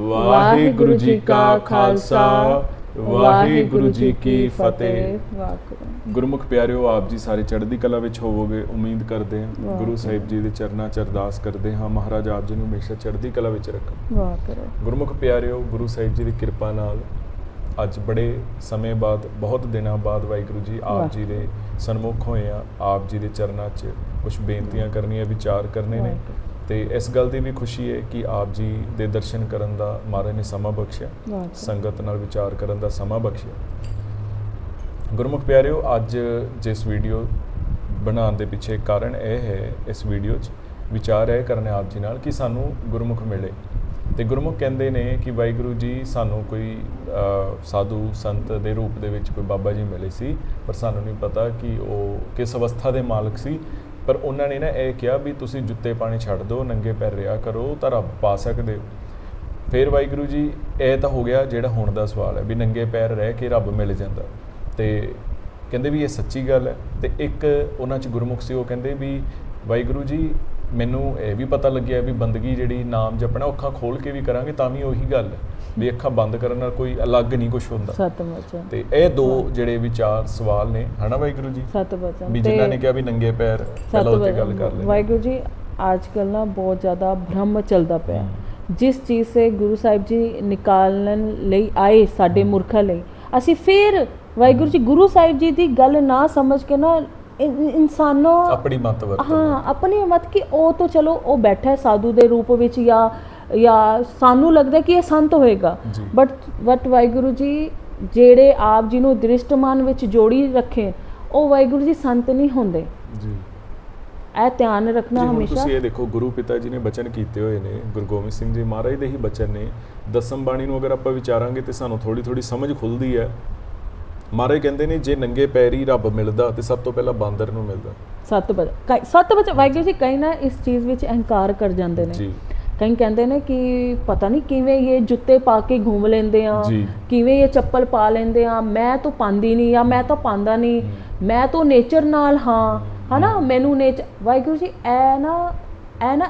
वाहिगुरु जी का खालसा वाहिगुरु जी की फतेह। गुरमुख प्यारिओ, आप जी सारे चढ़दी कला विच होवोगे उम्मीद करते हैं। गुरु साहिब जी के चरनां च अरदास करते हाँ, महाराज आप जी नूं हमेशा चढ़दी कला विच रखण। गुरमुख प्यारिओ, गुरु साहिब जी की किरपा नाल अज बड़े समय बाद, बहुत दिनों बाद वाहिगुरू जी आप जी के सन्मुख होए आ। आप जी के चरनां च कुछ बेनतियां करनियां, विचार करने ने, तो इस गल की भी खुशी है कि आप जी के दर्शन करन दा महाराज ने समा बख्शिया, संगत नाल विचार करन दा समा बख्शिया। गुरमुख प्यारिओ, अज जिस वीडियो बनाने के पिछे कारण यह है, इस वीडियो विचार यह करने आप जी नाल कि सानू गुरमुख मिले। तो गुरमुख कहते हैं कि वाहिगुरू जी सानू कोई साधु संत के रूप दे विच कोई बाबा जी मिले सी, पर सानू नहीं पता कि वो किस अवस्था के मालक सी। पर उन्होंने ना यह कहा भी तुसी जुत्ते पाने छड्ड दो, नंगे पैर रहा करो तो रब पा सकते हो। फिर वाहिगुरू जी यह तो हो गया जिहड़ा हुण दा सवाल है भी नंगे पैर रह के रब मिल जाता, तो कहते भी ये सच्ची गल है। तो एक उन्हां च गुरमुख सी, वो कहते भी वाहिगुरू जी मैनू यह भी पता लग्या भी बंदगी जी नाम जपना अखां खोल के भी करांगे तां भी उही गल है भी अखां बंद करन नाल कोई अलग नहीं कुछ होंदा। ते ये दो जिहड़े विचार सवाल ने है ना वाहिगुरू जी, भी जिन्हां ने कहा भी नंगे पैर पहला उत्ते गल कर ले। वाहिगुरू जी आजकल ना बहुत ज़्यादा भ्रम चलता पाया, जिस चीज़ से गुरु साहिब जी निकालन लई आए साडे मुरखां लई, असीं फिर वाहिगुरू जी गुरु साहिब जी की गल ना समझ के ना इंसानों अपनी मत हाँ अपनी मत कि वो तो चलो वो बैठा है साधु के रूप विच या सानू लगता है कि ये संत होएगा, बट वाहिगुरू जी जेड़े आप जी नूं दृष्टमान विच जोड़ी रखे वो वाहिगुरू जी संत नहीं होंदे। ए ध्यान रखना हमेशा। तुसीं ये देखो गुरु पिता जी ने बचन कीते हुए ने, गुरु गोबिंद सिंह जी महाराज दे ही बचन ने। दसम बाणी नूं अगर आपां विचारांगे तो सानू थोड़ी थोड़ी समझ खुलदी है। महाराज कहते हैं जे नंगे पैर ही रब मिलता तो सब तो पहला बांदर नूं मिलता। सत बच वाहिगुरू जी कई ना इस चीज़ विच अहंकार कर जाते हैं। कई कहते हैं कि पता नहीं किवें ये जुत्ते पा के घूम लेंदे आ, किवें ये चप्पल पा लेंदे आ, मैं तो पांदी नहीं या मैं तो पांदा नहीं, मैं तो नेचर नाल हाँ है ना, मैनू नेचर। वाहिगुरू जी ऐ ना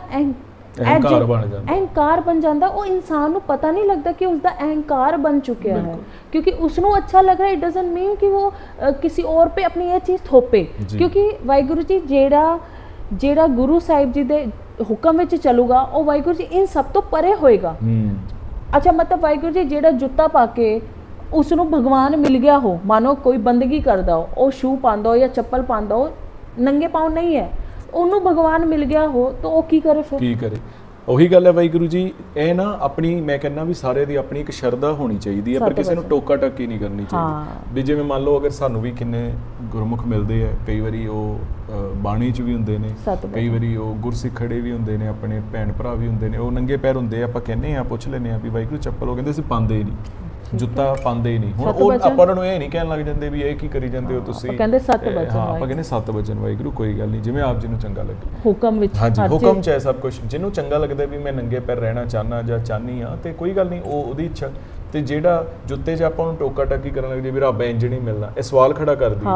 अहंकार बन जाता। वो इंसान को पता नहीं लगता कि उसका अहंकार बन चुका है, क्योंकि उसनों अच्छा लग रहा है। इट डजंट मीन कि वो किसी और पे अपनी ये चीज़ थोपे, क्योंकि वाहिगुरू जी जेड़ा गुरु साहिब जी दे हुक्म विच चलूगा वो वाहिगुरू जी इन सब तो परे होएगा। अच्छा मतलब वाहिगुरू जी जेड़ा जुत्ता पा के उसनों भगवान मिल गया हो, मानो कोई बंदगी करदा हो, वो शू पांदा हो या चप्पल पांदा हो, नंगे पाँव नहीं है, ਉਹਨੂੰ भगवान मिल गया हो तो वो की करे फिर? की करे? ਉਹੀ ਗੱਲ है वाहिगुरू जी, ਇਹ ना अपनी मैं कहना भी सारे ਦੀ अपनी एक शरधा होनी चाहिए है, पर किसी ਨੂੰ टोका टक्की नहीं करनी चाहिए। भी जिवें मान लो अगर सानू भी किन्ने गुरमुख मिलते हैं, कई बारी वो बाणी च भी हुंदे ने, कई बारी वो गुरसिख खड़े भी हुंदे ने, अपने भैन भरा भी हुंदे ने, वो नंगे पैर हुंदे आ, आपां कहने आ पुछ लैने आ भी वाहिगुरू चप्पल, वो कहंदे असीं पांदे ही नहीं, जुत्ता पांदे ही नहीं। हुण ਉਹ ਆਪਾਂ ਨੂੰ ਇਹ ਨਹੀਂ ਕਹਿਣ ਲੱਗ ਜਾਂਦੇ ਵੀ ਇਹ ਕੀ ਕਰੀ ਜਾਂਦੇ ਹੋ ਤੁਸੀਂ, ਕਹਿੰਦੇ ਸੱਤ ਵਚਨ। ਹਾਂ ਆਪਾਂ ਕਹਿੰਦੇ ਸੱਤ ਵਚਨ ਵਾਹਿਗੁਰੂ, ਕੋਈ ਗੱਲ ਨਹੀਂ ਜਿਵੇਂ ਆਪ ਜੀ ਨੂੰ ਚੰਗਾ ਲੱਗੇ ਹੁਕਮ ਵਿੱਚ। ਹਾਂਜੀ ਹੁਕਮ ਚ ਹੈ ਸਭ ਕੁਝ, ਜਿਹਨੂੰ ਚੰਗਾ ਲੱਗਦਾ ਵੀ ਮੈਂ ਨੰਗੇ ਪੈਰ ਰਹਿਣਾ ਚਾਹਨਾ ਜਾਂ ਚਾਹਨੀ ਆ ਤੇ ਕੋਈ ਗੱਲ ਨਹੀਂ, ਉਹ ਉਹਦੀ ਇੱਛਾ। ਤੇ ਜਿਹੜਾ ਜੁੱਤੇ 'ਚ ਆਪਾਂ ਨੂੰ ਟੋਕਾ ਟੱਕੀ ਕਰਨ ਲੱਗ ਜੇ ਵੀ ਰੱਬ ਇੰਜ ਨਹੀਂ ਮਿਲਣਾ, ਇਹ ਸਵਾਲ ਖੜਾ ਕਰਦੀ।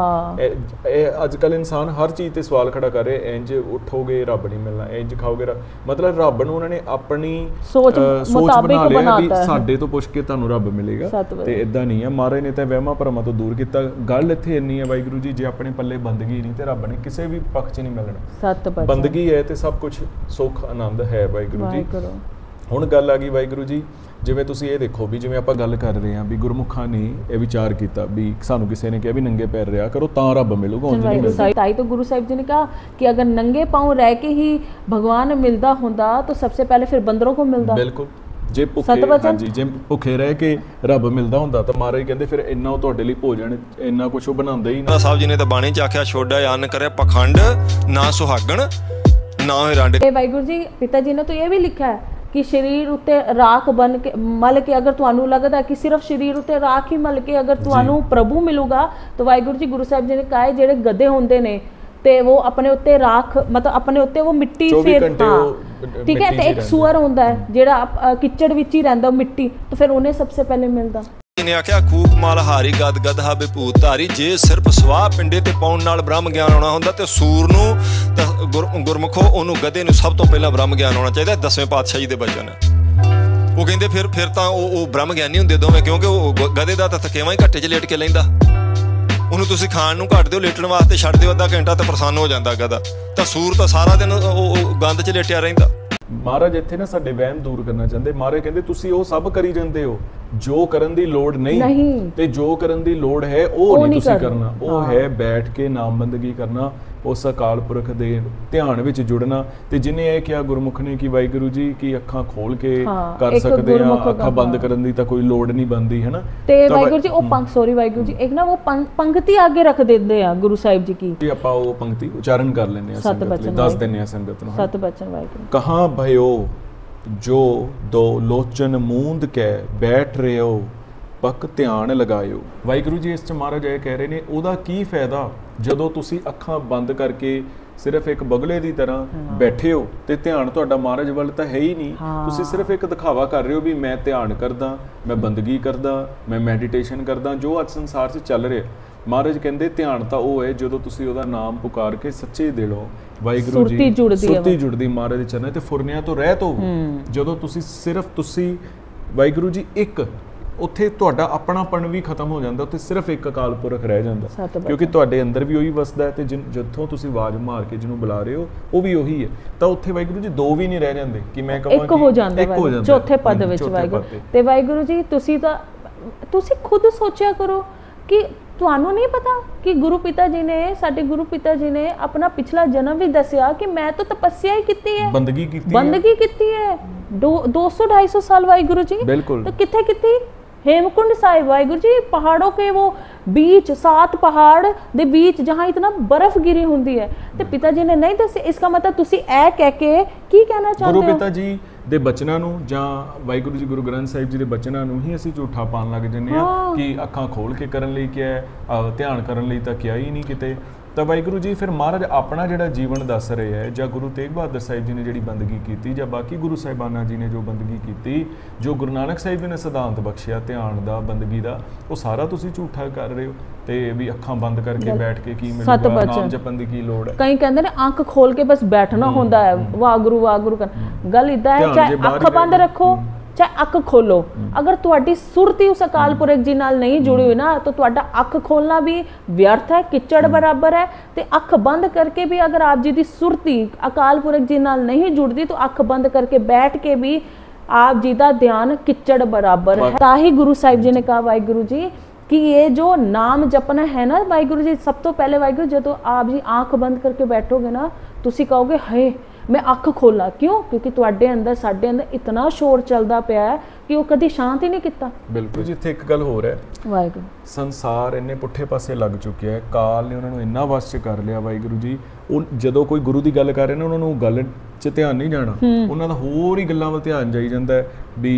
ਇਹ ਅੱਜ ਕੱਲ੍ਹ ਇਨਸਾਨ ਹਰ ਚੀਜ਼ ਤੇ ਸਵਾਲ ਖੜਾ ਕਰ ਰਿਹਾ, ਇੰਜ ਉੱਠੋਗੇ ਰੱਬ ਨਹੀਂ ਮਿਲਣਾ, ਇੰਜ ਖਾਓਗੇ ਮਤਲਬ ਰੱਬ ਨੂੰ ਉਹਨਾਂ ਨੇ ਆਪਣੀ ਸੋਚ ਬਣਾ ਲਿਆ ਵੀ ਸਾਡੇ ਤੋਂ ਪੁੱਛ ਕੇ ਤੁਹਾਨੂੰ ਰੱਬ ਮਿਲੇਗਾ, ਤੇ ਇਦਾਂ ਨਹੀਂ ਹੈ। ਮਹਾਰਾਜ ਨੇ ਤਾਂ ਵਹਿਮਾਂ ਭਰਮਾਂ ਤੋਂ ਦੂਰ ਕੀਤਾ। ਗੱਲ ਇੱਥੇ ਇੰਨੀ ਹੈ ਵਾਹਿਗੁਰੂ ਜੀ, ਜੇ ਆਪਣੇ ਪੱਲੇ ਬੰਦਗੀ ਨਹੀਂ ਤੇ ਰੱਬ ਨੇ ਕਿਸੇ ਵੀ ਪੱਖ 'ਚ ਨਹੀਂ ਮਿਲਣਾ। ਬੰਦਗੀ ਹੈ ਤੇ ਸਭ ਕੁਝ ਸੁੱਖ ਆਨੰਦ ਹੈ ਵਾਹਿਗੁਰੂ ਜੀ। ਹੁਣ ਗੱਲ ਆ ਗਈ ਵਾਹਿਗੁਰੂ ਜੀ, ਜਿਵੇਂ ਤੁਸੀਂ ਇਹ ਦੇਖੋ ਵੀ ਜਿਵੇਂ ਆਪਾਂ ਗੱਲ ਕਰ ਰਹੇ ਹਾਂ ਵੀ ਗੁਰਮੁਖਾਂ ਨੇ ਇਹ ਵਿਚਾਰ ਕੀਤਾ ਵੀ ਸਾਨੂੰ ਕਿਸੇ ਨੇ ਕਿਹਾ ਵੀ ਨੰਗੇ ਪੈਰ ਰਿਹਾ ਕਰੋ ਤਾਂ ਰੱਬ ਮਿਲੂਗਾ, ਉਂਝ ਨਹੀਂ ਮਿਲਦਾ। ताई तो गुरु साहिब जी ने कहा कि अगर नंगे पाँव रह के ही भगवान मिलता होता तो सबसे पहले फिर बंदरों को मिलता। बिल्कुल, जे भुखे ਹਾਂਜੀ ਜੇ ਭੁੱਖੇ ਰਹਿ ਕੇ ਰੱਬ ਮਿਲਦਾ ਹੁੰਦਾ ਤਾਂ ਮਹਾਰਾਜ ਕਹਿੰਦੇ ਫਿਰ ਇੰਨਾ ਉਹ ਤੁਹਾਡੇ ਲਈ ਭੋਜਨ ਇੰਨਾ ਕੁਝ ਉਹ ਬਣਾਉਂਦਾ ਹੀ ਨਾ। ਸਾਹਿਬ ਜੀ ਨੇ ਤਾਂ ਬਾਣੀ ਚ ਆਖਿਆ ਛੋਡਾ ਅੰਨ ਕਰੇ ਪਖੰਡ ਨਾ ਸੁਹਾਗਣ ਨਾ ਹੋਏ ਰਾਂਡੇ। वाहिगुरू जी पिता जी ने तो ये भी लिखा है कि शरीर उत्ते राख बन के मल के अगर तुहानू लगता है कि सिर्फ शरीर उत्ते राख ही मल के अगर तुहानू प्रभु मिलूगा, तो वाहिगुरू जी गुरु साहिब जी ने कहा है जेड़े गधे होंदे ने ते वो अपने उत्ते राख मतलब अपने उत्ते वो मिट्टी फिर ठीक है, ते एक सुअर होंदा है जेड़ा किचड़ विच ही रहिंदा मिट्टी, तो फिर उन्हें सबसे पहले मिलदा। ने आख्या खूब माल हारी गद गदहा बेभूत धारी, जे सिर्फ सवाह पिंडे ते पाउण नाल ब्रह्म ज्ञान आउणा हुंदा ते सूर नूं गुरमुखो ओनू गधे नूं सब तो पहला ब्रह्म ज्ञान आउणा चाहीदा। 10वें पातशाही दे बचन ਉਹ ਕਹਿੰਦੇ ਫਿਰ ਤਾਂ ਉਹ ਬ੍ਰਹਮ ਗਿਆਨੀ ਹੁੰਦੇ ਦੋਵੇਂ, ਕਿਉਂਕਿ ਉਹ ਗਧੇ ਦਾ ਤਾਂ ਥਕੇਵਾਂ ਹੀ ਘੱਟੇ 'ਚ ਲੇਟ ਕੇ ਲੈਂਦਾ। ਉਹਨੂੰ ਤੁਸੀਂ ਖਾਣ ਨੂੰ ਘੱਟ ਦਿਓ, ਲੇਟਣ ਵਾਸਤੇ ਛੱਡ ਦਿਓ ਅੱਧਾ ਘੰਟਾ ਤਾਂ ਪ੍ਰਸੰਨ ਹੋ ਜਾਂਦਾ ਗਧਾ। ਤਾਂ ਸੂਰ ਤਾਂ ਸਾਰਾ ਦਿਨ ਉਹ ਗੰਦ 'ਚ ਲੇਟਿਆ ਰਹਿੰਦਾ। ਮਹਾਰਾਜ ਇੱਥੇ ਨਾ ਸਾਡੇ ਵਹਿਮ ਦੂਰ ਕਰਨਾ ਚਾਹੁੰਦੇ। ਮਹਾਰਾਜ ਕਹਿੰਦੇ ਤੁਸੀਂ ਉਹ ਸਭ ਕਰੀ ਜਾਂਦੇ ਹੋ ਜੋ ਕਰਨ ਦੀ ਲੋੜ ਨਹੀਂ, ਤੇ ਜੋ ਕਰਨ ਦੀ ਲੋੜ ਹੈ ਉਹ ਨਹੀਂ ਤੁਸੀਂ ਕਰਨਾ। ਉਹ ਹੈ ਬੈਠ ਕੇ ਨਾਮ ਬੰਦਗੀ ਕਰਨਾ, ਉਸ ਅਕਾਲ ਪੁਰਖ ਦੇ ਧਿਆਨ ਵਿੱਚ ਜੁੜਨਾ। ਤੇ ਜਿਹਨੇ ਇਹ ਕਿਹਾ ਗੁਰਮੁਖ ਨੇ ਕਿ ਵਾਹਿਗੁਰੂ ਜੀ ਕੀ ਅੱਖਾਂ ਖੋਲ ਕੇ ਕਰ ਸਕਦੇ ਆ, ਅੱਖਾਂ ਬੰਦ ਕਰਨ ਦੀ ਤਾਂ ਕੋਈ ਲੋੜ ਨਹੀਂ ਬਣਦੀ, ਹੈ ਨਾ। ਤੇ ਵਾਹਿਗੁਰੂ ਜੀ ਉਹ ਵਾਹਿਗੁਰੂ ਜੀ ਇੱਕ ਨਾ ਉਹ ਪੰਕਤੀ ਆਗੇ ਰੱਖ ਦਿੰਦੇ ਆ ਗੁਰੂ ਸਾਹਿਬ ਜੀ ਕੀ, ਆਪਾਂ ਉਹ ਪੰਕਤੀ ਉਚਾਰਨ ਕਰ ਲੈਂਦੇ ਆ, ਸੰਗਤ ਲਈ ਦੱਸ ਦਿੰਦੇ ਆ ਸੰਗਤ ਨੂੰ। ਸਤ ਬਚਨ ਵਾਹਿਗੁਰੂ। ਕਹਾਂ ਭਇਓ ਜੋ ਦੋ ਲੋਚਨ ਮੂੰਦ ਕੇ ਬੈਠ ਰਿਓ ਪੱਕ ਧਿਆਨ ਲਗਾਇਓ। ਵਾਹਿਗੁਰੂ ਜੀ ਇਸ 'ਚ ਮਹਾਰਾਜ ਇਹ ਕਹਿ ਰਹੇ ਨੇ, ਉਹਦਾ ਕੀ ਫਾਇਦਾ ਜਦੋਂ ਤੁਸੀਂ ਅੱਖਾਂ ਬੰਦ ਕਰਕੇ ਸਿਰਫ ਇੱਕ ਬਗਲੇ ਦੀ ਤਰ੍ਹਾਂ ਬੈਠੇ ਹੋ ਤੇ ਧਿਆਨ ਤੁਹਾਡਾ ਮਹਾਰਾਜ ਵੱਲ ਤਾਂ ਹੈ ਹੀ ਨਹੀਂ। ਤੁਸੀਂ ਸਿਰਫ ਇੱਕ ਦਿਖਾਵਾ ਕਰ ਰਹੇ ਹੋ ਵੀ ਮੈਂ ਧਿਆਨ ਕਰਦਾ, ਮੈਂ ਬੰਦਗੀ ਕਰਦਾ, ਮੈਂ ਮੈਡੀਟੇਸ਼ਨ ਕਰਦਾ, ਜੋ ਅੱਜ ਸੰਸਾਰ 'ਚ ਚੱਲ ਰਿਹਾ। ਮਹਾਰਾਜ ਕਹਿੰਦੇ ਧਿਆਨ ਤਾਂ ਉਹ ਹੈ ਜਦੋਂ ਤੁਸੀਂ ਉਹਦਾ ਨਾਮ ਪੁਕਾਰ ਕੇ ਸੱਚੇ ਦਿਲੋਂ ਵਾਹਿਗੁਰੂ ਜੀ ਸੁਰਤੀ ਜੁੜਦੀ ਮਹਾਰਾਜ ਦੇ ਚਰਨਾਂ ਤੇ ਫੁਰਨਿਆਂ ਤੋਂ ਰਹਿਤ ਹੋਵੋ। ਜਦੋਂ ਤੁਸੀਂ ਸਿਰਫ ਤੁਸੀਂ ਵਾਹਿਗੁਰੂ ਜੀ ਇੱਕ, ਉੱਥੇ ਤੁਹਾਡਾ ਆਪਣਾਪਣ ਵੀ ਖਤਮ ਹੋ ਜਾਂਦਾ, ਉੱਥੇ ਸਿਰਫ ਇੱਕ ਅਕਾਲ ਪੁਰਖ ਰਹਿ ਜਾਂਦਾ, ਕਿਉਂਕਿ ਤੁਹਾਡੇ ਅੰਦਰ ਵੀ ਉਹੀ ਵਸਦਾ ਹੈ ਤੇ ਜਿੱਥੋਂ ਤੁਸੀਂ ਆਵਾਜ਼ ਮਾਰ ਕੇ ਜਿਹਨੂੰ ਬੁਲਾ ਰਹੇ ਹੋ ਉਹ ਵੀ ਉਹੀ ਹੈ। ਤਾਂ ਉੱਥੇ ਵਾਹਿਗੁਰੂ ਜੀ ਦੋ ਵੀ ਨਹੀਂ ਰਹਿ ਜਾਂਦੇ ਕਿ ਮੈਂ ਕਹਾਂ ਇੱਕ ਹੋ ਜਾਂਦਾ ਚੌਥੇ ਪਦ ਵਿੱਚ ਵਾਹਿਗੁਰੂ। ਤੇ ਵਾਹਿਗੁਰੂ ਜੀ ਤੁਸੀਂ ਖੁਦ ਸੋਚਿਆ ਕਰੋ ਕਿ ਤੁਹਾਨੂੰ ਨਹੀਂ ਪਤਾ ਕਿ ਗੁਰੂ ਪਿਤਾ ਜੀ ਨੇ ਆਪਣਾ ਪਿਛਲਾ ਜਨਮ ਵੀ ਦੱਸਿਆ ਕਿ ਮੈਂ ਤਾਂ ਤਪੱਸਿਆ ਹੀ ਕੀਤੀ ਹੈ, ਬੰਦਗੀ ਕੀਤੀ ਹੈ 200-250 ਸਾਲ ਵਾਹਿਗੁਰੂ ਜੀ। ਤਾਂ ਕਿੱਥੇ ਕੀਤੀ? हेमकुंड साहिब वाहिगुरु जी, पहाड़ों के वो बीच, 7 पहाड़ दे बीच जहाँ इतना बर्फ गिरी होंदी है, ते पिताजी ने नहीं दसे। इसका मतलब तुसी ऐ कह के की कहना चाहते हो? गुरु पिता जी ਦੇ ਬਚਨਾਂ ਨੂੰ ਜਾਂ ਵਾਹਿਗੁਰੂ ਜੀ ਗੁਰੂ ਗ੍ਰੰਥ ਸਾਹਿਬ ਜੀ ਦੇ ਬਚਨਾਂ ਨੂੰ ਹੀ ਅਸੀਂ ਝੂਠਾ ਪਾਉਣ ਲੱਗ ਜੰਨੇ ਆ ਕਿ ਅੱਖਾਂ ਖੋਲ ਕੇ ਕਰਨ ਲਈ ਕਿਹਾ ਹੈ, ਧਿਆਨ ਕਰਨ ਲਈ ਤਾਂ ਕਿਹਾ ਹੀ ਨਹੀਂ ਕਿਤੇ। ਤਾਂ ਵਾਹਿਗੁਰੂ ਜੀ ਫਿਰ ਮਹਾਰਾਜ ਆਪਣਾ ਜਿਹੜਾ ਜੀਵਨ ਦੱਸ ਰਹੇ ਹੈ, ਜਾਂ ਗੁਰੂ ਤੇਗ ਬਹਾਦਰ ਸਾਹਿਬ ਜੀ ਨੇ ਜਿਹੜੀ ਬੰਦਗੀ ਕੀਤੀ, ਜਾਂ ਬਾਕੀ ਗੁਰੂ ਸਾਹਿਬਾਨਾਂ ਜੀ ਨੇ ਜੋ ਬੰਦਗੀ ਕੀਤੀ, ਜੋ ਗੁਰੂ ਨਾਨਕ ਸਾਹਿਬ ਜੀ ਨੇ ਸਿਧਾਂਤ ਬਖਸ਼ਿਆ ਧਿਆਨ ਦਾ, ਬੰਦਗੀ ਦਾ, ਉਹ ਸਾਰਾ ਤੁਸੀਂ ਝੂਠਾ ਕਰ ਰਹੇ ਹੋ। ਤੇ ਵੀ ਅੱਖਾਂ ਬੰਦ ਕਰਕੇ ਬੈਠ ਕੇ ਕੀ ਮਿਲੂਗਾ, ਨਾਮ ਜਪਣ ਦੀ ਕੀ ਲੋੜ ਹੈ। ਕਈ ਕਹਿੰਦੇ ਨੇ ਅੱਖ ਖੋਲ ਕੇ ਬਸ ਬੈਠਣਾ ਹੁੰਦਾ ਹੈ, ਵਾਹਿਗੁਰੂ ਵਾਹਿਗੁਰੂ ਕਰ। ਗੱਲ ਇਦਾਂ ਹੈ, ਚਾਹੇ ਅੱਖ ਬੰਦ ਰੱਖੋ ਚਾਹੇ ਅੱਖ ਖੋਲੋ, ਅਗਰ ਤੁਹਾਡੀ ਸੁਰਤੀ ਉਸ ਅਕਾਲ ਪੁਰਖ ਜੀ ਨਾਲ ਨਹੀਂ ਜੁੜੀ ਹੋਈ ਨਾ, ਤਾਂ ਤੁਹਾਡਾ ਅੱਖ ਖੋਲਣਾ ਵੀ ਵਿਅਰਥ ਹੈ, ਕਿਚੜ ਬਰਾਬਰ ਹੈ। ਤੇ ਅੱਖ ਬੰਦ ਕਰਕੇ ਵੀ ਅਗਰ ਆਪ ਜੀ ਦੀ ਸੁਰਤੀ ਅਕਾਲ ਪੁਰਖ ਜੀ ਨਾਲ ਨਹੀਂ ਜੁੜਦੀ, ਤਾਂ ਅੱਖ ਬੰਦ ਕਰਕੇ ਬੈਠ ਕੇ ਵੀ ਆਪ ਜੀ ਦਾ ਧਿਆਨ ਕਿਚੜ ਬਰਾबर है। ताही गुरु साहिब जी ने कहा वाहिगुरु जी कि ये जो नाम जपना है ना वाहिगुरु जी, सब तो पहले वाहिगुरु जो आप जी आंख बंद करके बैठोगे ना, तुसी कहोगे हाय मैं अख खोला, क्यों? क्योंकि तुहाडे अंदर साडे अंदर इतना शोर चलदा पिया है कि वो कदी शांत ही नहीं किता। बिल्कुल जी। इत्थे एक गल हो रहा है, वाहिगुरु संसार इन्ने पुठे पासे लग चुके है, काल ने उन्होंने इन्ना वश च कर लिया वाहिगुरु जी। ਜਦੋਂ ਕੋਈ ਗੁਰੂ ਦੀ ਗੱਲ ਕਰ ਰਹੇ ਨੇ, ਉਹਨਾਂ ਨੂੰ ਗੱਲ 'ਚ ਧਿਆਨ ਨਹੀਂ ਜਾਣਾ, ਉਹਨਾਂ ਦਾ ਹੋਰ ਹੀ ਗੱਲਾਂ ਵੱਲ ਧਿਆਨ ਜਾਈ ਜਾਂਦਾ ਵੀ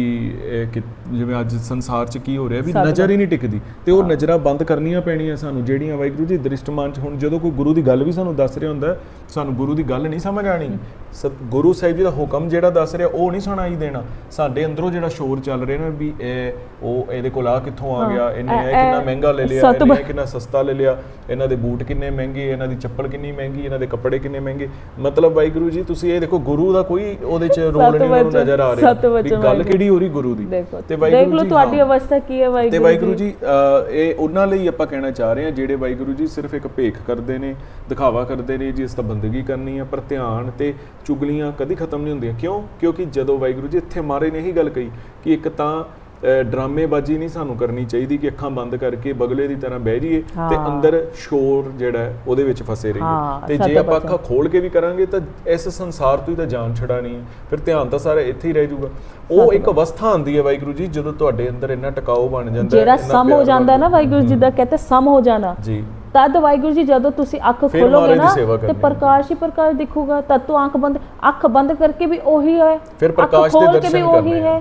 ਜਿਵੇਂ ਅੱਜ ਸੰਸਾਰ 'ਚ ਕੀ ਹੋ ਰਿਹਾ ਵੀ ਨਜ਼ਰ ਹੀ ਨਹੀਂ ਟਿਕਦੀ। ਤੇ ਉਹ ਨਜ਼ਰਾਂ ਬੰਦ ਕਰਨੀਆਂ ਪੈਣੀਆਂ ਸਾਨੂੰ, ਜਿਹੜੀਆਂ ਵਾਹਿਗੁਰੂ ਜੀ ਦ੍ਰਿਸ਼ਟਮਾਨ 'ਚ। ਹੁਣ ਜਦੋਂ ਕੋਈ ਗੁਰੂ ਦੀ ਗੱਲ ਵੀ ਸਾਨੂੰ ਦੱਸ ਰਿਹਾ ਹੁੰਦਾ, ਸਾਨੂੰ ਗੁਰੂ ਦੀ ਗੱਲ ਨਹੀਂ ਸਮਝ ਆਣੀ, ਗੁਰੂ ਸਾਹਿਬ ਜੀ ਦਾ ਹੁਕਮ ਜਿਹੜਾ ਦੱਸ ਰਿਹਾ ਉਹ ਨਹੀਂ ਸੁਣਾਈ ਦੇਣਾ। ਸਾਡੇ ਅੰਦਰੋਂ ਜਿਹੜਾ ਸ਼ੋਰ ਚੱਲ ਰਿਹਾ ਨਾ ਵੀ ਇਹਦੇ ਕੋਲ ਆ ਕਿੱਥੋਂ ਆ ਗਿਆ, ਇਹਨੇ ਇਹ ਕਿੰਨਾ ਮਹਿੰਗਾ ਲੈ ਲਿਆ, ਇਹਨੇ ਕਿੰਨਾ ਸਸਤਾ ਲੈ ਲਿਆ, ਇਹਨਾਂ ਦੇ ਬੂਟ ਕਿੰਨੇ ਮਹਿੰਗੇ, ਇਹਨਾਂ ਦੀ ਚੱਪਲ ਕਿੰਨੀ ਮਹਿੰਗੀ, ਇਹਨਾਂ ਦੇ ਕੱਪੜੇ ਕਿੰਨੇ ਮਹਿੰਗੇ। ਮਤਲਬ ਵਾਹਿਗੁਰੂ ਜੀ ਤੁਸੀਂ ਇਹ ਦੇਖੋ, ਗੁਰੂ ਦਾ ਕੋਈ ਉਹਦੇ 'ਚ ਰੋਲ ਨਹੀਂ ਉਹਨੂੰ ਨਜ਼ਰ ਆ ਰਿਹਾ ਵੀ ਗੱਲ ਕਿਹੜੀ ਹੋ ਰਹੀ ਗੁਰੂ ਦੀ। ਤੇ ਵਾਹਿਗੁਰੂ ਜੀ ਤੁਹਾਡੀ ਅਵਸਥਾ ਕੀ ਹੈ ਵਾਹਿਗੁਰੂ? ਤੇ ਵਾਹਿਗੁਰੂ ਜੀ ਇਹ ਉਹਨਾਂ ਲਈ ਆਪਾਂ ਕਹਿਣਾ ਚਾਹ ਰਹੇ ਹਾਂ ਜਿਹੜੇ ਵਾਹਿਗੁਰੂ ਜੀ ਸਿਰਫ ਇੱਕ ਭੇਖ ਕਰਦੇ ਨੇ, ਦਿਖਾਵਾ ਕਰਦੇ ਨੇ ਜੀ ਇਸ ਤਾਂ ਬੰਦਗੀ ਕਰਨੀ ਆ, ਪਰ ਧਿਆਨ ਤੇ ਚੁਗਲੀਆਂ ਕਦੀ ਖਤਮ ਨਹੀਂ ਹੁੰਦੀਆਂ। ਕਿਉਂ? ਕਿਉਂਕਿ ਜਦੋਂ ਵਾਹਿਗੁਰੂ ਜੀ ਇੱਥੇ ਮਾਰੇ ਨੇ ਇਹੀ ਗੱਲ ਕਹੀ ਕਿ ਇੱਕ ਤਾਂ ਡਰਾਮੇਬਾਜ਼ੀ ਨਹੀਂ ਸਾਨੂੰ ਕਰਨੀ ਚਾਹੀਦੀ ਕਿ ਅੱਖਾਂ ਬੰਦ ਕਰਕੇ ਬਗਲੇ ਦੀ ਤਰ੍ਹਾਂ ਬਹਿ ਜਾਈਏ ਤੇ ਅੰਦਰ ਸ਼ੋਰ ਜਿਹੜਾ ਉਹਦੇ ਵਿੱਚ ਫਸੇ ਰਹੀਏ। ਤੇ ਜੇ ਆਪਾਂ ਅੱਖਾਂ ਖੋਲ ਕੇ ਵੀ ਕਰਾਂਗੇ ਤਾਂ ਇਸ ਸੰਸਾਰ ਤੋਂ ਹੀ ਤਾਂ ਜਾਨ ਛਡਾਣੀ ਹੈ, ਫਿਰ ਧਿਆਨ ਤਾਂ ਸਾਰਾ ਇੱਥੇ ਹੀ ਰਹਿ ਜਾਊਗਾ। ਉਹ ਇੱਕ ਅਵਸਥਾ ਆਉਂਦੀ ਹੈ ਵਾਹਿਗੁਰੂ ਜੀ ਜਦੋਂ ਤੁਹਾਡੇ ਅੰਦਰ ਇੰਨਾ ਟਿਕਾਊ ਬਣ ਜਾਂਦਾ, ਜਿਹੜਾ ਸਮ ਹੋ ਜਾਂਦਾ ਨਾ ਵਾਹਿਗੁਰੂ ਜੀ ਦਾ ਕਹਿੰਦੇ ਸਮ ਹੋ ਜਾਣਾ ਜੀ। ਤਦ ਵਾਹਿਗੁਰੂ ਜੀ ਜਦੋਂ ਤੁਸੀਂ ਅੱਖ ਖੋਲੋਗੇ ਨਾ ਤੇ ਪ੍ਰਕਾਸ਼ ਹੀ ਪ੍ਰਕਾਸ਼ ਦਿਖੂਗਾ। ਤਦ ਤੋਂ ਅੱਖ ਬੰਦ ਕਰਕੇ ਵੀ ਉਹੀ ਹੈ, ਫਿਰ ਪ੍ਰਕਾਸ਼ ਦੇ ਦਰਸ਼ਨ ਕਰਨੇ ਹੈ।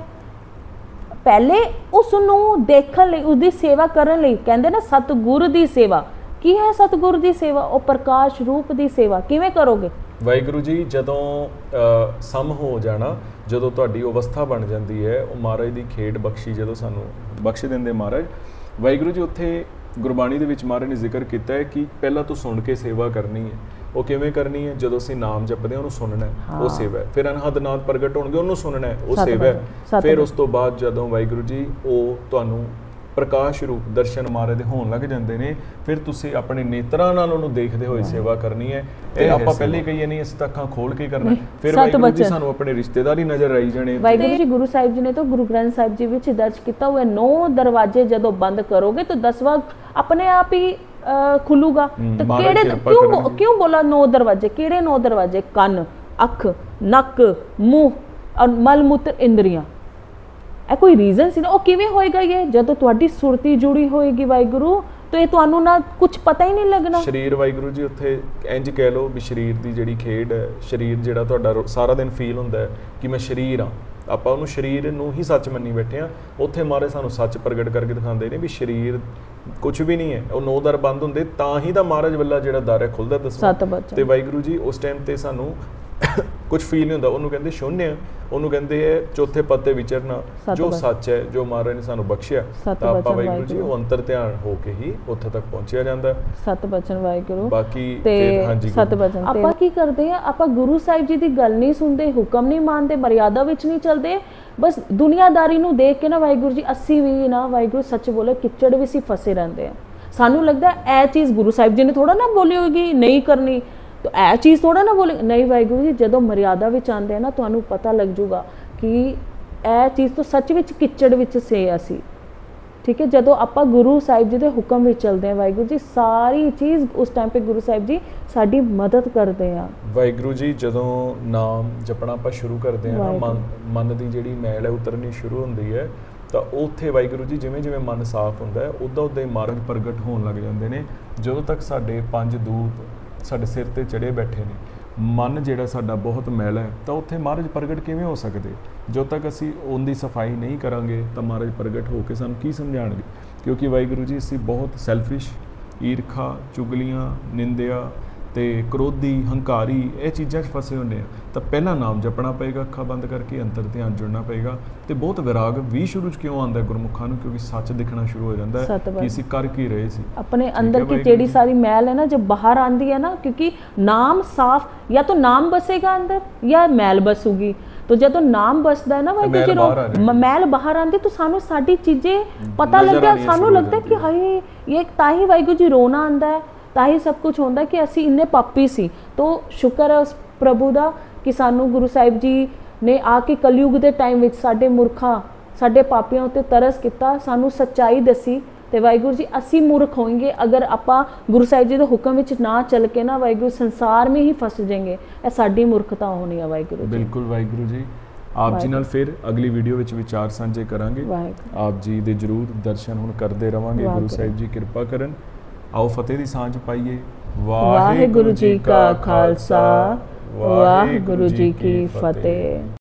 ਪਹਿਲੇ ਉਸ ਨੂੰ ਦੇਖਣ ਲਈ, ਉਸਦੀ ਸੇਵਾ ਕਰਨ ਲਈ ਕਹਿੰਦੇ ਨਾ ਸਤਿਗੁਰ ਦੀ ਸੇਵਾ। ਕੀ ਹੈ ਸਤਿਗੁਰ ਦੀ ਸੇਵਾ? ਉਹ ਪ੍ਰਕਾਸ਼ ਰੂਪ ਦੀ ਸੇਵਾ। ਕਿਵੇਂ ਕਰੋਗੇ ਵਾਹਿਗੁਰੂ ਜੀ? ਜਦੋਂ ਸਮ ਹੋ ਜਾਣਾ, ਜਦੋਂ ਤੁਹਾਡੀ ਅਵਸਥਾ ਬਣ ਜਾਂਦੀ ਹੈ, ਉਹ ਮਹਾਰਾਜ ਦੀ ਖੇਡ ਬਖਸ਼ੀ ਜਦੋਂ ਸਾਨੂੰ ਬਖਸ਼ ਦਿੰਦੇ ਮਹਾਰਾਜ ਵਾਹਿਗੁਰੂ ਜੀ। ਉੱਥੇ ਗੁਰਬਾਣੀ ਦੇ ਵਿੱਚ ਮਹਾਰਾਜ ਨੇ ਜ਼ਿਕਰ ਕੀਤਾ ਹੈ ਕਿ ਪਹਿਲਾਂ ਤੋਂ ਸੁਣ ਕੇ ਸੇਵਾ ਕਰਨੀ ਹੈ। ਉਹ ਕਿਵੇਂ ਕਰਨੀ ਹੈ? ਜਦੋਂ ਅਸੀਂ ਨਾਮ ਜਪਦੇ ਹਾਂ ਉਹਨੂੰ ਸੁਣਨਾ ਹੈ, ਉਹ ਸੇਵਾ ਹੈ। ਫਿਰ ਅਨਹਦ ਨਾਦ ਪ੍ਰਗਟ ਹੋਣਗੇ, ਉਹਨੂੰ ਸੁਣਨਾ ਹੈ, ਉਹ ਸੇਵਾ ਹੈ। ਫਿਰ ਉਸ ਤੋਂ ਬਾਅਦ ਜਦੋਂ ਵਾਹਿਗੁਰੂ ਜੀ ਉਹ ਤੁਹਾਨੂੰ ਪ੍ਰਕਾਸ਼ ਰੂਪ ਦਰਸ਼ਨ ਮਹਾਰਾਜ ਦੇ ਹੋਣ ਲੱਗ ਜਾਂਦੇ ਨੇ, ਫਿਰ ਤੁਸੀਂ ਆਪਣੇ ਨੇਤਰਾਂ ਨਾਲ ਉਹਨੂੰ ਦੇਖਦੇ ਹੋਏ ਸੇਵਾ ਕਰਨੀ ਹੈ। ਇਹ ਆਪਾਂ ਪਹਿਲੇ ਕਹੀਏ ਨਹੀਂ, ਅਸੀਂ ਤਾਂ ਅੱਖਾਂ ਖੋਲ ਕੇ ਕਰਨਾ। ਫਿਰ ਵਾਹਿਗੁਰੂ ਜੀ ਸਾਨੂੰ ਆਪਣੇ ਰਿਸ਼ਤੇਦਾਰੀ ਨਜ਼ਰ ਆਈ ਜਾਣੇ। ਵਾਹਿਗੁਰੂ ਜੀ ਗੁਰੂ ਸਾਹਿਬ ਜੀ ਨੇ ਤਾਂ ਗੁਰੂ ਗ੍ਰੰਥ ਸਾਹਿਬ ਜੀ ਵਿੱਚ ਦਰਜ ਕੀਤਾ ਹੋਇਆ 9 ਦਰਵਾजे ਜਦੋਂ ਬੰਦ ਕਰੋਗੇ ਤਾਂ 10ਵਾਂ ਆਪਣੇ ਆਪ ਹੀ ਖੁੱਲੂਗਾ। तो केड़े क्यों बोला 9 दरवाजे? केड़े 9 दरवाजे? कन, अख, नक, मुंह और मल मूत्र इंद्रियां। ਇਹ ਕੋਈ ਰੀਜ਼ਨ ਸੀ ਨਾ? ਉਹ ਕਿਵੇਂ ਹੋਏਗਾ? ਇਹ ਜਦੋਂ ਤੁਹਾਡੀ ਸੁਰਤੀ ਜੁੜੀ ਹੋਏਗੀ ਵਾਹਿਗੁਰੂ ਤਾਂ ਇਹ ਤੁਹਾਨੂੰ ਨਾ ਕੁਝ ਪਤਾ ਹੀ ਨਹੀਂ ਲੱਗਣਾ। ਸਰੀਰ ਵਾਹਿਗੁਰੂ ਜੀ ਉੱਥੇ ਇੰਜ ਕਹਿ ਲਓ ਵੀ ਸਰੀਰ ਦੀ ਜਿਹੜੀ ਖੇਡ ਹੈ, ਸਰੀਰ ਜਿਹੜਾ ਤੁਹਾਡਾ ਸਾਰਾ ਦਿਨ ਫੀਲ ਹੁੰਦਾ ਹੈ ਕਿ ਮੈਂ ਸਰੀਰ ਹਾਂ, ਆਪਾਂ ਉਹਨੂੰ ਸਰੀਰ ਨੂੰ ਹੀ ਸੱਚ ਮੰਨੀ ਬੈਠੇ ਹਾਂ। ਉੱਥੇ ਮਾਰੇ ਸਾਨੂੰ ਸੱਚ ਪ੍ਰਗਟ ਕਰਕੇ ਦਿਖਾਉਂਦੇ ਨੇ ਵੀ ਸਰੀਰ ਕੁਝ ਵੀ ਨਹੀਂ ਹੈ। ਉਹ 9 ਦਰ ਬੰਦ ਹੁੰਦੇ ਤਾਂ ਹੀ ਤਾਂ ਮਹਾਰਾਜ ਵੱਲਾ ਜਿਹੜਾ ਦਰ ਹੈ ਖੁੱਲਦਾ ਦਸਵਾਂ। ਤੇ ਵਾਹਿਗੁਰੂ ਜੀ ਉਸ ਟਾਈਮ ਤੇ ਸਾਨੂੰ ਕੁਝ ਫੀਲ ਨਹੀਂ ਹੁੰਦਾ। ਉਹਨੂੰ ਕਹਿੰਦੇ ਸ਼ੂਨਯ, ਉਹਨੂੰ ਕਹਿੰਦੇ ਹੈ ਚੌਥੇ ਪਦ ਤੇ ਵਿਚਰਨਾ। ਜੋ ਸੱਚ ਹੈ, ਜੋ ਮਹਾਰਾਜ ਨੇ ਸਾਨੂੰ ਬਖਸ਼ਿਆ, ਤਾਂ ਆਪਾਂ ਵਾਹਿਗੁਰੂ ਜੀ ਉਹ ਅੰਤਰ ਧਿਆਨ ਹੋ ਕੇ ਹੀ ਉੱਥੇ ਤੱਕ ਪਹੁੰਚਿਆ ਜਾਂਦਾ। ਸਤ ਬਚਨ ਵਾਹਿਗੁਰੂ। ਬਾਕੀ ਫਿਰ ਹਾਂਜੀ ਸਤ ਬਚਨ ਆਪਾਂ ਕੀ ਕਰਦੇ ਆ? ਆਪਾਂ ਗੁਰੂ ਸਾਹਿਬ ਜੀ ਦੀ ਗੱਲ ਨਹੀਂ ਸੁਣਦੇ, ਹੁਕਮ ਨਹੀਂ ਮੰਨਦੇ, ਮਰਿਆਦਾ ਵਿੱਚ ਨਹੀਂ ਚੱਲਦੇ। ਬਸ ਦੁਨੀਆਦਾਰੀ ਨੂੰ ਦੇਖ ਕੇ ਨਾ ਵਾਹਿਗੁਰੂ ਜੀ ਅਸੀਂ ਵੀ ਨਾ ਵਾਹਿਗੁਰੂ ਸੱਚ ਬੋਲੇ ਕਿਚੜ ਵਿੱਚ ਹੀ ਫਸੇ ਰਹਿੰਦੇ ਆ। ਸਾਨੂੰ ਲੱਗਦਾ ਇਹ ਚੀਜ਼ ਗੁਰੂ ਸਾਹਿਬ ਜੀ ਨੇ ਥੋੜਾ ਨਾ ਬੋਲੀ ਹੋਏਗੀ ਨਹੀਂ ਕਰਨੀ, तो यह चीज़ थोड़ा ना बोले नहीं। वाहिगुरू जी जो मर्यादा विच आंदे ना तुहानू पता लग जूगा कि यह चीज़ तो सच विच किचड़ विच से असी, ठीक है। जदों आपां गुरु साहिब जी दे हुक्म विच चलदे हैं वाहिगुरू जी सारी चीज़ उस टाइम पे गुरु साहिब जी साडी मदद करते हैं। वाहिगुरू जी जदों नाम जपना आपां शुरू करते हैं ना, मन दी जिहड़ी मैल है उतरनी शुरू हुंदी है, ਤਾਂ ਉੱਥੇ ਵਾਹਿਗੁਰੂ ਜੀ ਜਿਵੇਂ ਜਿਵੇਂ ਮਨ ਸਾਫ਼ ਹੁੰਦਾ ਹੈ ਉੱਦਾਂ ਉੱਦਾਂ ਹੀ ਮਹਾਰਾਜ ਪ੍ਰਗਟ ਹੋਣ ਲੱਗ ਜਾਂਦੇ ਨੇ। ਜਦੋਂ ਤੱਕ ਸਾਡੇ 5 ਦੂਤ ਸਾਡੇ ਸਿਰ ਤੇ ਚੜੇ ਬੈਠੇ ਨੇ, ਮਨ ਜਿਹੜਾ ਸਾਡਾ ਬਹੁਤ ਮੈਲਾ ਹੈ, ਤਾਂ ਉੱਥੇ ਮਹਾਰਾਜ ਪ੍ਰਗਟ ਕਿਵੇਂ ਹੋ ਸਕਦੇ? ਜਦੋਂ ਤੱਕ ਅਸੀਂ ਉਹਦੀ ਸਫਾਈ ਨਹੀਂ ਕਰਾਂਗੇ ਤਾਂ ਮਹਾਰਾਜ ਪ੍ਰਗਟ ਹੋ ਕੇ ਸਾਨੂੰ ਕੀ ਸਮਝਾਣਗੇ? ਕਿਉਂਕਿ ਵਾਹਿਗੁਰੂ ਜੀ ਅਸੀਂ ਬਹੁਤ ਸੈਲਫਿਸ਼, ਈਰਖਾ, ਚੁਗਲੀਆਂ, ਨਿੰਦਿਆ ਤੇ ਕ੍ਰੋਧੀ, ਹੰਕਾਰੀ ਇਹ ਚੀਜ਼ਾਂ 'ਚ ਫਸੇ ਹੁੰਦੇ ਆ। ਤਾਂ ਪਹਿਲਾਂ ਨਾਮ ਜਪਣਾ ਪਏਗਾ, ਅੱਖਾਂ ਬੰਦ ਕਰਕੇ ਅੰਤਰ ਧਿਆਨ ਜੁੜਨਾ ਪਏਗਾ। ਤੇ ਬਹੁਤ ਵਿਰਾਗ ਵੀ ਸ਼ੁਰੂ 'ਚ ਕਿਉਂ ਆਉਂਦਾ ਗੁਰਮੁਖਾਂ ਨੂੰ? ਕਿਉਂਕਿ ਸੱਚ ਦਿਖਣਾ ਸ਼ੁਰੂ ਹੋ ਜਾਂਦਾ ਹੈ ਕਿ ਅਸੀਂ ਕਰ ਕੀ ਰਹੇ ਸੀ। अपने अंदर की जेड़ी सारी मैल है ना जब बाहर आती है ना, क्योंकि नाम साफ, या तो नाम बसेगा अंदर या मैल बसूगी। तो जब तो नाम बसदा है ना वाहिगुरू जी मैल बाहर आती तो सानू साडी चीजें पता लगदा, सानू लगदा कि हाय ये ताही वाहिगुरू जी रोना आंदा है, ताही सब कुछ होंदा कि असी इन्ने पापी सी। तो शुक्र है उस प्रभु दा कि सानू गुरु साहिब जी ने आके कलयुग दे टाइम विच साडे मूर्खां साडे पापियां उत्ते तरस किता, सानू सच्चाई दसी। ते वाहिगुरू जी असी मूर्ख होंगे अगर आपां गुरु साहिब जी दे हुक्म विच ना चल के ना वाहिगुरू संसार में ही फस जाएंगे। ए साडी मूर्खता होनी है वाहिगुरू जी। बिल्कुल वाहिगुरू जी। आप जी नाल फिर अगली वीडियो विच विचार साझे करांगे। आप जी दे जरूर दर्शन हुण करदे रवांगे। गुरु साहिब जी किरपा करन। आओ फतेह दी सांझ पाइए। वाहिगुरू जी का खालसा, वाहिगुरू जी की फतेह।